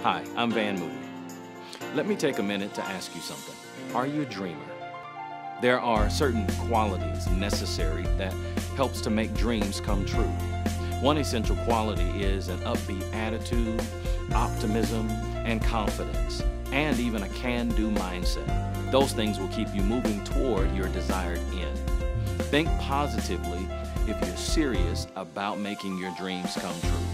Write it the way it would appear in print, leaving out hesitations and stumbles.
Hi, I'm Moody. Let me take a minute to ask you something. Are you a dreamer? There are certain qualities necessary that helps to make dreams come true. One essential quality is an upbeat attitude, optimism, and confidence, and even a can-do mindset. Those things will keep you moving toward your desired end. Think positively if you're serious about making your dreams come true.